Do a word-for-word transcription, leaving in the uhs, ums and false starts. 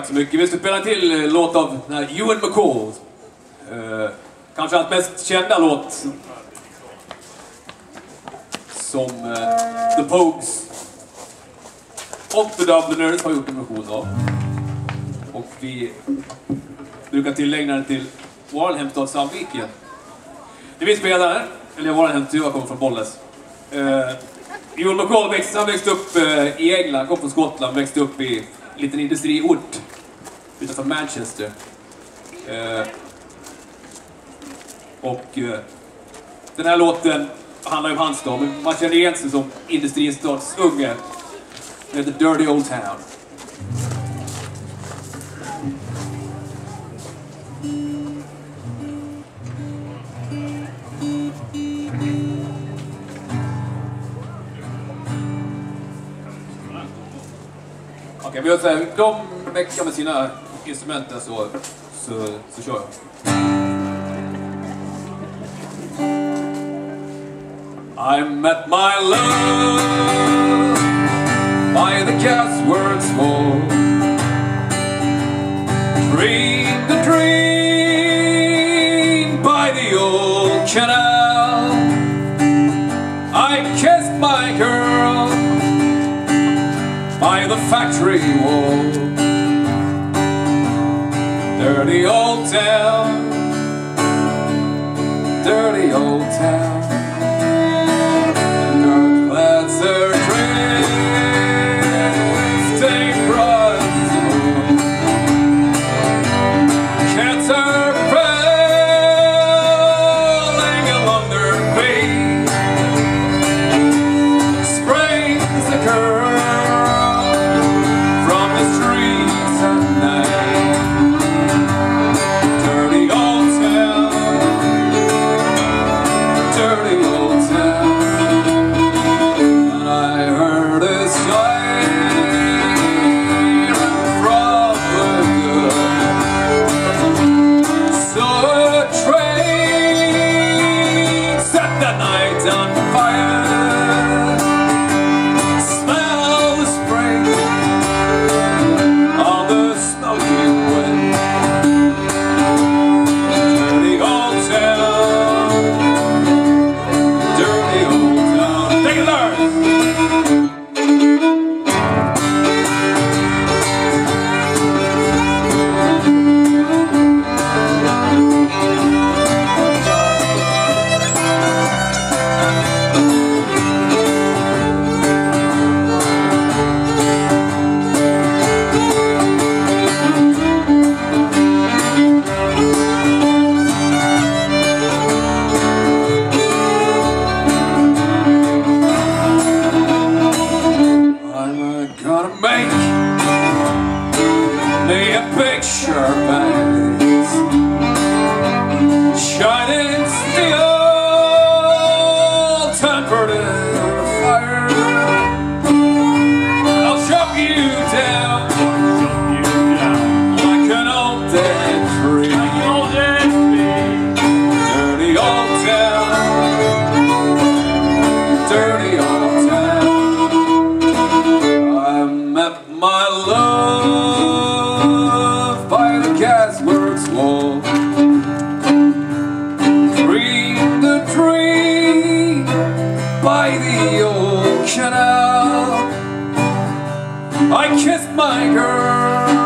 Tack så mycket. Vi ska spela en till eh, låt av den här Ewan McCall. Eh, kanske hans mest kända låt. Som eh, The Pogues och The Dubliners har gjort en version av. Och vi brukar tillägna den till vår hemstad Sandviken. Det vi spelar här, eller vår hemstad, jag kommer från Bollnäs. Eh, Ewan McCall växte, han växte upp eh, i England, kom från Skottland, växte upp i en liten industriort utanför Manchester. Eh, och eh, den här låten handlar om hans dag, men man känner igen sig som industristadsunge. Den heter Dirty Old Town. Okej, vi gör så här, de växer med sina instrumenten så, så, så kör jag. I met my love by the gasworks wall. Dreamed the dream by the old canal. I kissed my girl by the factory wall. Dirty old town, dirty old town. That's her drifting Brussels. Cats are prowling along their feet. Springs the girl from the streets at night. Dirty old town, dirty old town. On fire, smell the spring on the smoky wind. Dirty old town, dirty old town. Take it, Lars! Make me a picture, bags, shining steel, tempered in fire. I'll chop you down, like an old dead tree. Dirty old town, dirty old town. My love by the gasworks wall. Dreamed the dream by the old canal. I kissed my girl